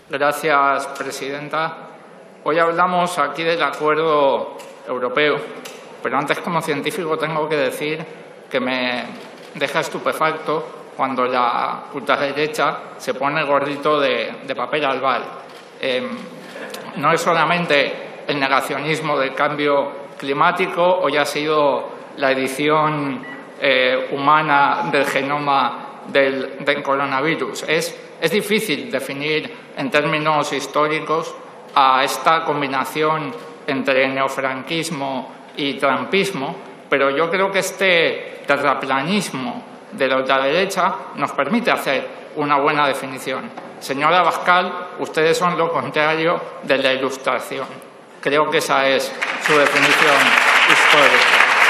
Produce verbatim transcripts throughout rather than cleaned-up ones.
Gracias, presidenta. Hoy hablamos aquí del acuerdo europeo, pero antes, como científico, tengo que decir que me deja estupefacto cuando la ultraderecha se pone el gorrito de, de papel albal. Eh, no es solamente el negacionismo del cambio climático, hoy ha sido la edición eh, humana del genoma del, del coronavirus. Es, es difícil definir en términos históricos a esta combinación entre neofranquismo y trumpismo, pero yo creo que este terraplanismo de la ultraderecha nos permite hacer una buena definición. Señora Abascal, ustedes son lo contrario de la Ilustración. Creo que esa es su definición histórica.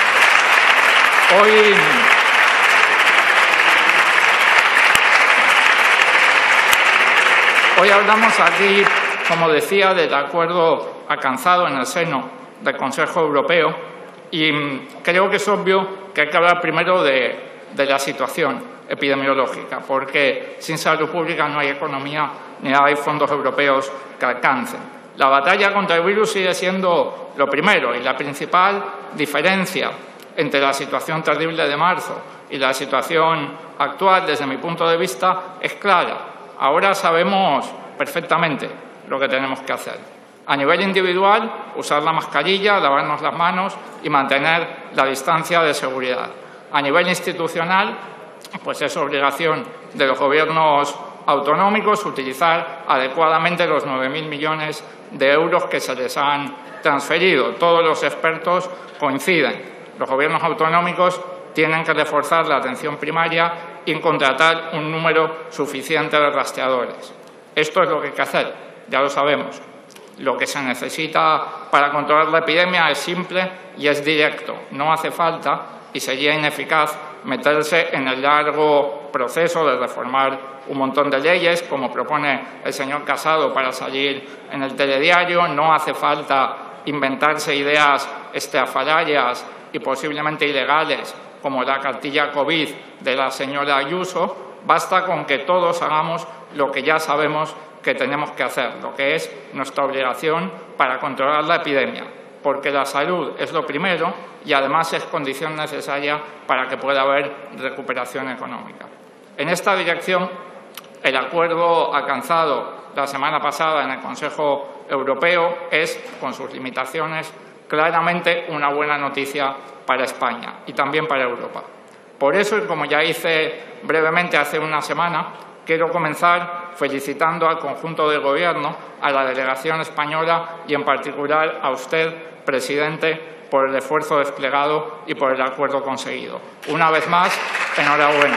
Hoy, hoy hablamos aquí, como decía, del acuerdo alcanzado en el seno del Consejo Europeo y creo que es obvio que hay que hablar primero de, de la situación epidemiológica, porque sin salud pública no hay economía ni hay fondos europeos que alcancen. La batalla contra el virus sigue siendo lo primero y la principal diferencia entre la situación terrible de marzo y la situación actual, desde mi punto de vista, es clara. Ahora sabemos perfectamente lo que tenemos que hacer. A nivel individual, usar la mascarilla, lavarnos las manos y mantener la distancia de seguridad. A nivel institucional, pues es obligación de los gobiernos autonómicos utilizar adecuadamente los nueve mil millones de euros que se les han transferido. Todos los expertos coinciden. Los gobiernos autonómicos tienen que reforzar la atención primaria y contratar un número suficiente de rastreadores. Esto es lo que hay que hacer, ya lo sabemos. Lo que se necesita para controlar la epidemia es simple y es directo. No hace falta y sería ineficaz meterse en el largo proceso de reformar un montón de leyes, como propone el señor Casado para salir en el telediario. No hace falta inventarse ideas estrafalarias y posiblemente ilegales, como la cartilla COVID de la señora Ayuso. Basta con que todos hagamos lo que ya sabemos que tenemos que hacer, lo que es nuestra obligación para controlar la epidemia, porque la salud es lo primero y además es condición necesaria para que pueda haber recuperación económica. En esta dirección, el acuerdo alcanzado la semana pasada en el Consejo Europeo es, con sus limitaciones, claramente una buena noticia para España y también para Europa. Por eso, y como ya hice brevemente hace una semana, quiero comenzar felicitando al conjunto del Gobierno, a la delegación española y, en particular, a usted, presidente, por el esfuerzo desplegado y por el acuerdo conseguido. Una vez más, enhorabuena.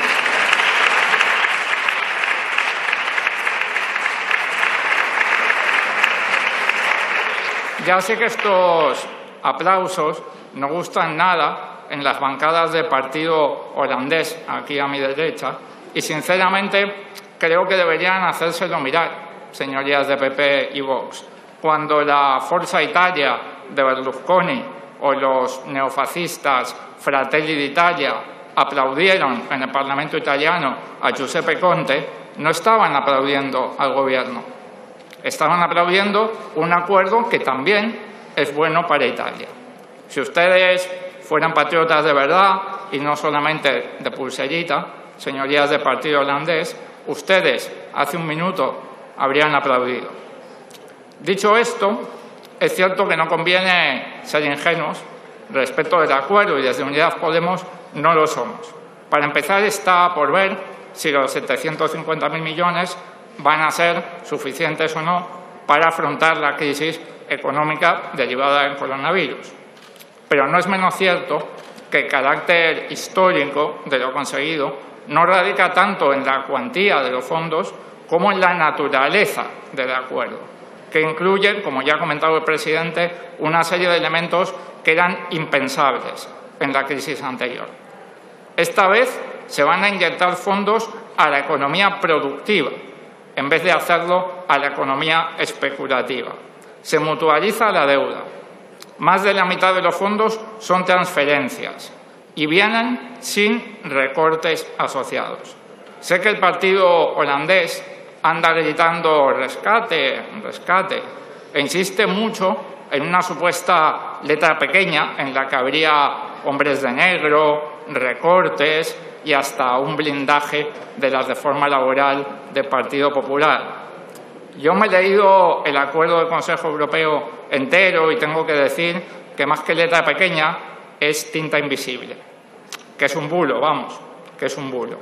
Ya sé que estos aplausos no gustan nada en las bancadas del partido holandés, aquí a mi derecha, y sinceramente creo que deberían hacérselo mirar, señorías de P P y Vox. Cuando la Forza Italia de Berlusconi o los neofascistas Fratelli d'Italia aplaudieron en el Parlamento italiano a Giuseppe Conte, no estaban aplaudiendo al Gobierno, estaban aplaudiendo un acuerdo que también es bueno para Italia. Si ustedes fueran patriotas de verdad y no solamente de pulserita, señorías del partido holandés, ustedes hace un minuto habrían aplaudido. Dicho esto, es cierto que no conviene ser ingenuos respecto del acuerdo y desde Unidas Podemos no lo somos. Para empezar, está por ver si los setecientos cincuenta mil millones van a ser suficientes o no para afrontar la crisis económica derivada del coronavirus. Pero no es menos cierto que el carácter histórico de lo conseguido no radica tanto en la cuantía de los fondos como en la naturaleza del acuerdo, que incluye, como ya ha comentado el presidente, una serie de elementos que eran impensables en la crisis anterior. Esta vez se van a inyectar fondos a la economía productiva, en vez de hacerlo a la economía especulativa. Se mutualiza la deuda. Más de la mitad de los fondos son transferencias y vienen sin recortes asociados. Sé que el partido holandés anda gritando rescate, rescate, e insiste mucho en una supuesta letra pequeña en la que habría hombres de negro, recortes y hasta un blindaje de la reforma laboral del Partido Popular. Yo me he leído el acuerdo del Consejo Europeo entero y tengo que decir que más que letra pequeña es tinta invisible, que es un bulo, vamos, que es un bulo.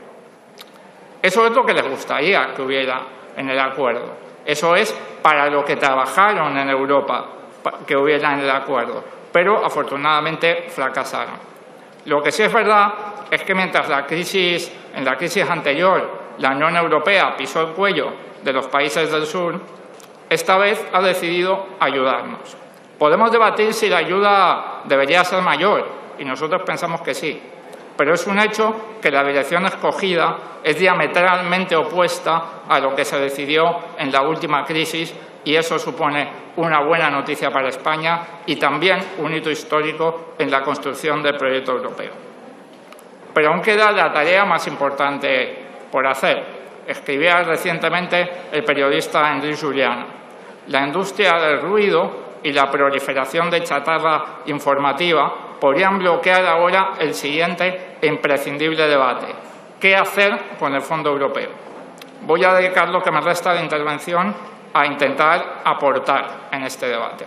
Eso es lo que les gustaría que hubiera en el acuerdo. Eso es para lo que trabajaron en Europa que hubiera en el acuerdo, pero afortunadamente fracasaron. Lo que sí es verdad es que mientras la crisis, en la crisis anterior la Unión Europea pisó el cuello de los países del sur, esta vez ha decidido ayudarnos. Podemos debatir si la ayuda debería ser mayor, y nosotros pensamos que sí, pero es un hecho que la dirección escogida es diametralmente opuesta a lo que se decidió en la última crisis, y eso supone una buena noticia para España y también un hito histórico en la construcción del proyecto europeo. Pero aún queda la tarea más importante por hacer. Escribía recientemente el periodista Enric Juliana. La industria del ruido y la proliferación de chatarra informativa podrían bloquear ahora el siguiente e imprescindible debate: ¿qué hacer con el Fondo Europeo? Voy a dedicar lo que me resta de intervención a intentar aportar en este debate.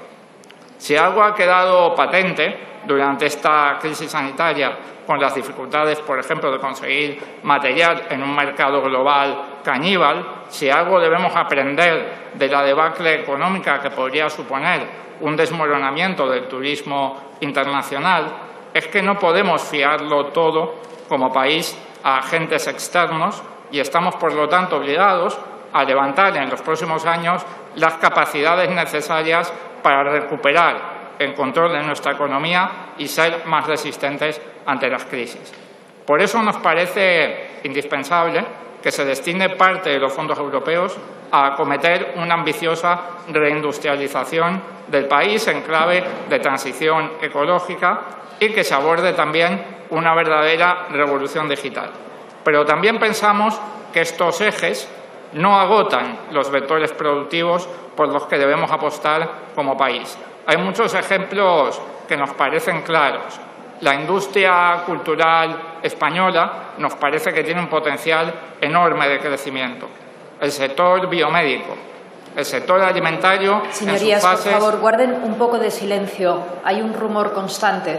Si algo ha quedado patente durante esta crisis sanitaria, con las dificultades, por ejemplo, de conseguir material en un mercado global caníbal, si algo debemos aprender de la debacle económica que podría suponer un desmoronamiento del turismo internacional, es que no podemos fiarlo todo como país a agentes externos y estamos, por lo tanto, obligados a levantar en los próximos años las capacidades necesarias para recuperar el control de nuestra economía y ser más resistentes ante las crisis. Por eso nos parece indispensable que se destine parte de los fondos europeos a acometer una ambiciosa reindustrialización del país en clave de transición ecológica y que se aborde también una verdadera revolución digital. Pero también pensamos que estos ejes no agotan los vectores productivos por los que debemos apostar como país. Hay muchos ejemplos que nos parecen claros. La industria cultural española nos parece que tiene un potencial enorme de crecimiento. El sector biomédico, el sector alimentario. Señorías, en sus fases... por favor, guarden un poco de silencio. Hay un rumor constante.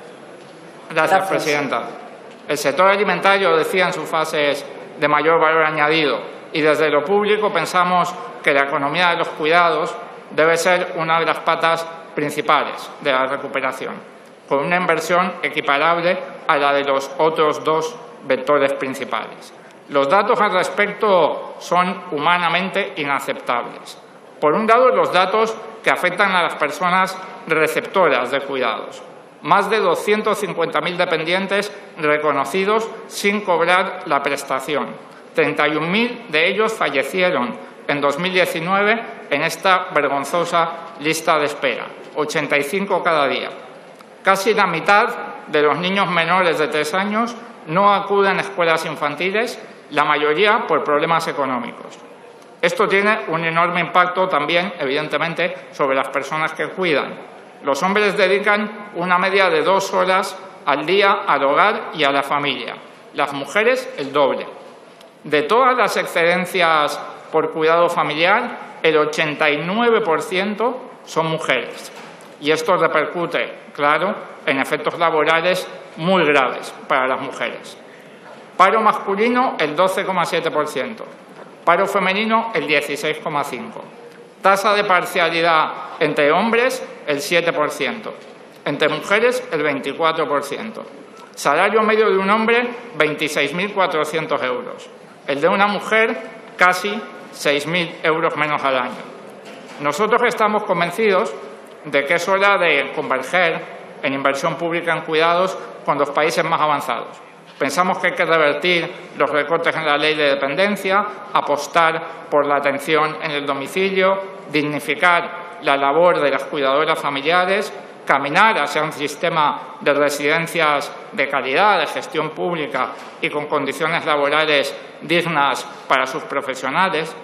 Gracias, Gracias, presidenta. El sector alimentario, decía, en sus fases de mayor valor añadido. Y desde lo público pensamos que la economía de los cuidados debe ser una de las patas principales de la recuperación, con una inversión equiparable a la de los otros dos vectores principales. Los datos al respecto son humanamente inaceptables. Por un lado, los datos que afectan a las personas receptoras de cuidados. Más de doscientos cincuenta mil dependientes reconocidos sin cobrar la prestación. treinta y un mil de ellos fallecieron en dos mil diecinueve en esta vergonzosa lista de espera, ochenta y cinco cada día. Casi la mitad de los niños menores de tres años no acuden a escuelas infantiles, la mayoría por problemas económicos. Esto tiene un enorme impacto también, evidentemente, sobre las personas que cuidan. Los hombres dedican una media de dos horas al día al hogar y a la familia, las mujeres el doble. De todas las excedencias por cuidado familiar, el ochenta y nueve por ciento son mujeres. Y esto repercute, claro, en efectos laborales muy graves para las mujeres. Paro masculino, el doce coma siete por ciento. Paro femenino, el dieciséis coma cinco por ciento. Tasa de parcialidad entre hombres, el siete por ciento. Entre mujeres, el veinticuatro por ciento. Salario medio de un hombre, veintiséis mil cuatrocientos euros. El de una mujer, casi seis mil euros menos al año. Nosotros estamos convencidos de que es hora de converger en inversión pública en cuidados con los países más avanzados. Pensamos que hay que revertir los recortes en la ley de dependencia, apostar por la atención en el domicilio, dignificar la labor de las cuidadoras familiares, caminar hacia un sistema de residencias de calidad, de gestión pública y con condiciones laborales dignas para sus profesionales.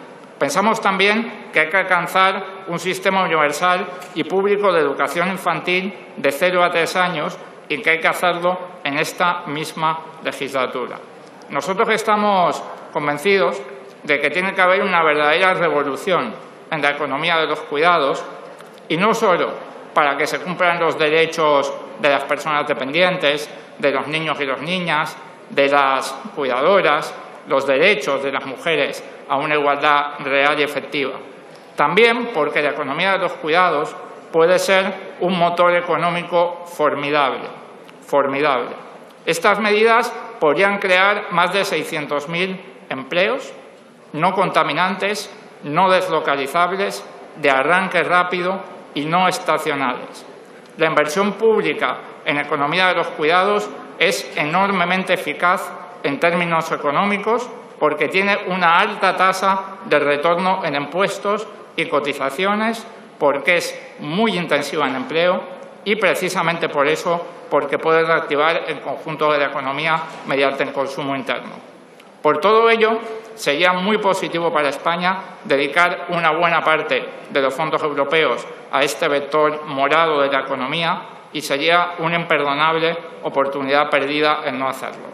Pensamos también que hay que alcanzar un sistema universal y público de educación infantil de cero a tres años y que hay que hacerlo en esta misma legislatura. Nosotros estamos convencidos de que tiene que haber una verdadera revolución en la economía de los cuidados, y no solo para que se cumplan los derechos de las personas dependientes, de los niños y las niñas, de las cuidadoras, los derechos de las mujeres a una igualdad real y efectiva. También porque la economía de los cuidados puede ser un motor económico formidable, formidable. Estas medidas podrían crear más de seiscientos mil empleos no contaminantes, no deslocalizables, de arranque rápido y no estacionales. La inversión pública en economía de los cuidados es enormemente eficaz en términos económicos porque tiene una alta tasa de retorno en impuestos y cotizaciones, porque es muy intensiva en empleo y precisamente por eso, porque puede reactivar el conjunto de la economía mediante el consumo interno. Por todo ello, sería muy positivo para España dedicar una buena parte de los fondos europeos a este vector morado de la economía y sería una imperdonable oportunidad perdida en no hacerlo.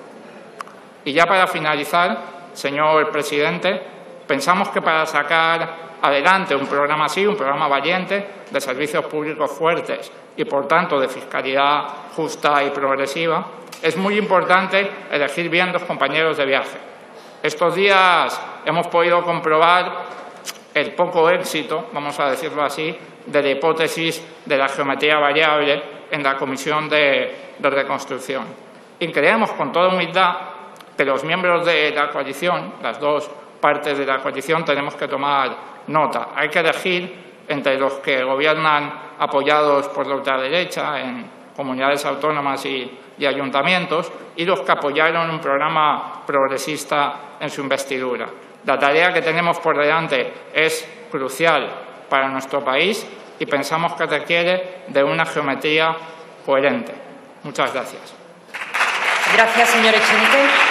Y ya para finalizar, señor presidente, pensamos que para sacar adelante un programa así, un programa valiente, de servicios públicos fuertes y, por tanto, de fiscalidad justa y progresiva, es muy importante elegir bien los compañeros de viaje. Estos días hemos podido comprobar el poco éxito, vamos a decirlo así, de la hipótesis de la geometría variable en la Comisión de, de Reconstrucción. Y creemos con toda humildad que los miembros de la coalición, las dos partes de la coalición, tenemos que tomar nota. Hay que elegir entre los que gobiernan apoyados por la ultraderecha en comunidades autónomas y, y ayuntamientos y los que apoyaron un programa progresista en su investidura. La tarea que tenemos por delante es crucial para nuestro país y pensamos que requiere de una geometría coherente. Muchas gracias. Gracias, señor Echenique.